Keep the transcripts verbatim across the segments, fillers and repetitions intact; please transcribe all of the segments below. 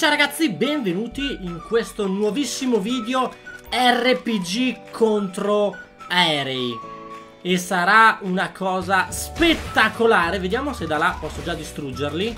Ciao ragazzi, benvenuti in questo nuovissimo video R P G contro aerei. E sarà una cosa spettacolare. Vediamo se da là posso già distruggerli.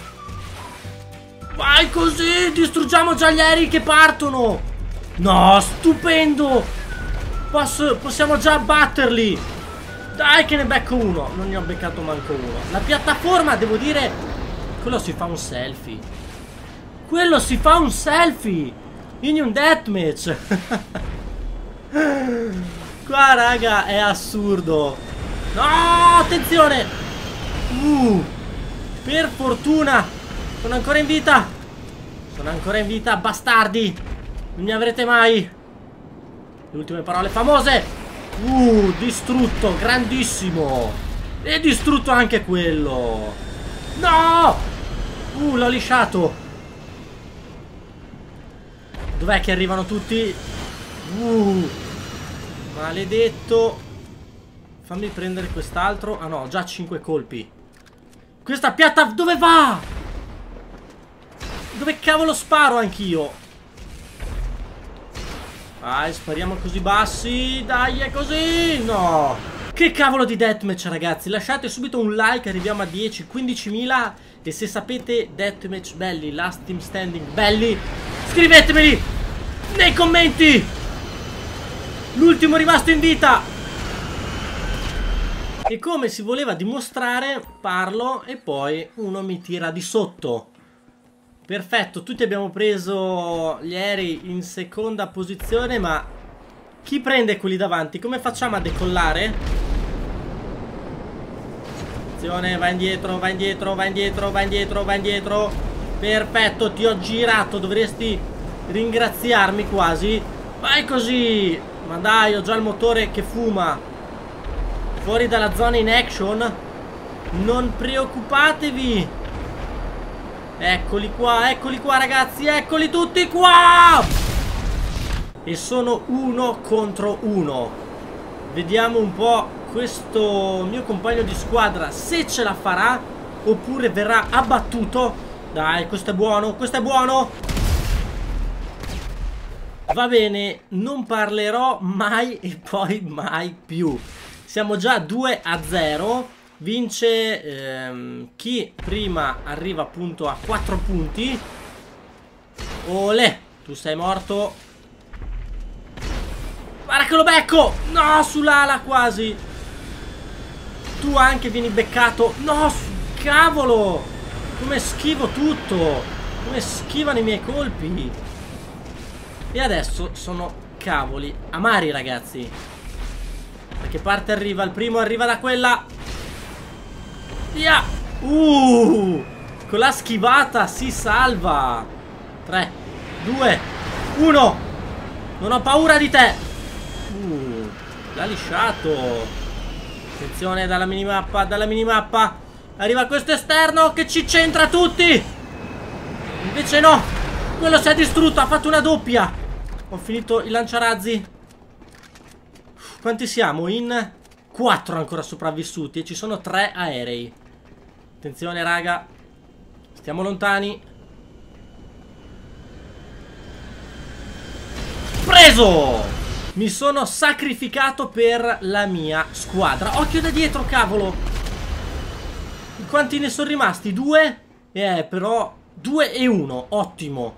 Vai così, distruggiamo già gli aerei che partono. No, stupendo. Posso, possiamo già abbatterli. Dai che ne becco uno. Non ne ho beccato manco uno. La piattaforma, devo dire, quello si fa un selfie. Quello si fa un selfie in un deathmatch. Qua raga è assurdo. No, attenzione. uh, Per fortuna sono ancora in vita. Sono ancora in vita, bastardi. Non mi avrete mai. Le ultime parole famose. Uh, distrutto, grandissimo. E distrutto anche quello. No. Uh, l'ho lisciato. Dov'è che arrivano tutti? Uh, maledetto. Fammi prendere quest'altro. Ah no, ho già cinque colpi. Questa piatta dove va? Dove cavolo sparo anch'io? Dai, spariamo così bassi. Dai, è così. No. Che cavolo di deathmatch ragazzi. Lasciate subito un like, arriviamo a dieci quindicimila. E se sapete deathmatch belli, last team standing belli, scrivetemeli nei commenti. L'ultimo rimasto in vita. E come si voleva dimostrare, parlo e poi uno mi tira di sotto. Perfetto, tutti abbiamo preso gli aerei in seconda posizione, ma chi prende quelli davanti? Come facciamo a decollare? Attenzione, va indietro, va indietro, va indietro, va indietro, va indietro. Perfetto, ti ho girato, dovresti ringraziarmi quasi. Vai così. Ma dai, ho già il motore che fuma. Fuori dalla zona in action. Non preoccupatevi. Eccoli qua, eccoli qua ragazzi. Eccoli tutti qua. E sono uno contro uno. Vediamo un po' questo mio compagno di squadra se ce la farà oppure verrà abbattuto. Dai, questo è buono, questo è buono. Va bene, non parlerò mai e poi mai più. Siamo già due a zero. Vince ehm, chi prima arriva appunto a quattro punti. Olè, tu sei morto. Guarda che lo becco. No, sull'ala quasi. Tu anche vieni beccato. No, cavolo. Come schivo tutto. Come schivano i miei colpi. E adesso sono cavoli amari ragazzi. Da che parte arriva? Il primo arriva da quella. Via. Uh, con la schivata si salva. Tre, due, uno. Non ho paura di te. Uh, l'ha lisciato. Attenzione dalla minimappa. Dalla minimappa arriva questo esterno che ci centra tutti. Invece no. Quello si è distrutto. Ha fatto una doppia. Ho finito il lanciarazzi. Quanti siamo? In quattro ancora sopravvissuti. E ci sono tre aerei. Attenzione raga. Stiamo lontani. Preso! Mi sono sacrificato per la mia squadra. Occhio da dietro, cavolo. Quanti ne sono rimasti? Due? Eh, però due e uno. Ottimo.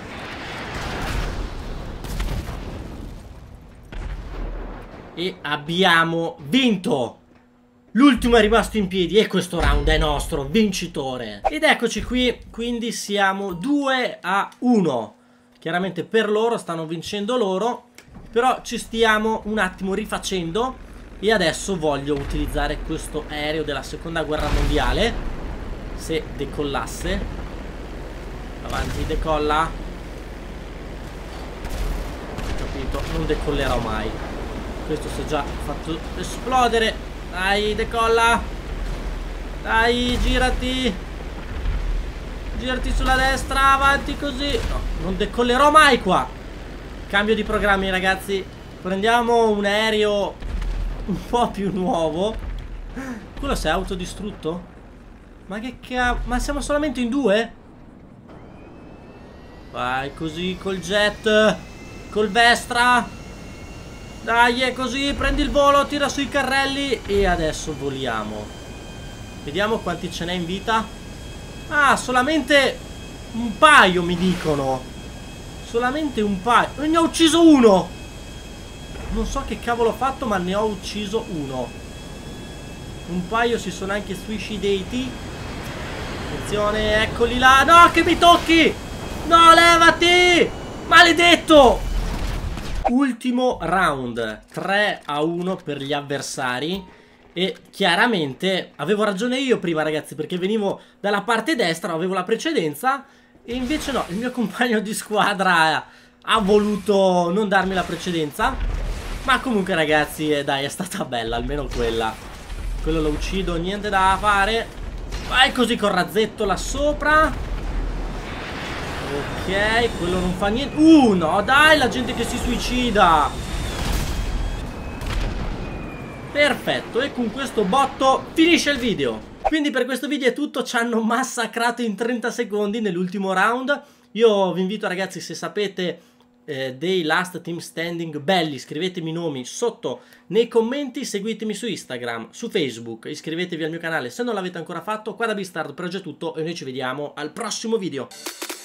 E abbiamo vinto. L'ultimo è rimasto in piedi e questo round è nostro, vincitore. Ed eccoci qui, quindi siamo due a uno. Chiaramente per loro, stanno vincendo loro. Però ci stiamo un attimo rifacendo. E adesso voglio utilizzare questo aereo della seconda guerra mondiale. Se decollasse. Avanti, decolla. Capito, non decollerò mai. Questo si è già fatto esplodere. Dai, decolla. Dai, girati. Girati sulla destra, avanti così. No, non decollerò mai qua. Cambio di programmi ragazzi. Prendiamo un aereo un po' più nuovo. Quello si è autodistrutto? Ma che cavolo. Ma siamo solamente in due? Vai così col jet. Col Vestra. Dai, è così, prendi il volo, tira sui carrelli. E adesso voliamo. Vediamo quanti ce n'è in vita. Ah, solamente un paio mi dicono. Solamente un paio. E ne ho ucciso uno. Non so che cavolo ho fatto, ma ne ho ucciso uno. Un paio si sono anche suicidati. Attenzione, eccoli là. No, che mi tocchi. No, levati. Maledetto. Ultimo round. tre a uno per gli avversari. E chiaramente avevo ragione io prima, ragazzi, perché venivo dalla parte destra, avevo la precedenza. E invece no, il mio compagno di squadra ha voluto non darmi la precedenza. Ma comunque, ragazzi, eh, dai, è stata bella, almeno quella. Quello lo uccido, niente da fare. Vai così col razzetto là sopra. Ok, quello non fa niente. Uh, no, dai, la gente che si suicida. Perfetto, e con questo botto finisce il video. Quindi per questo video è tutto, ci hanno massacrato in trenta secondi nell'ultimo round. Io vi invito, ragazzi, se sapete eh, dei last team standing belli, scrivetemi i nomi sotto nei commenti, seguitemi su Instagram, su Facebook, iscrivetevi al mio canale se non l'avete ancora fatto. Qua da Beastard per oggi è tutto e noi ci vediamo al prossimo video.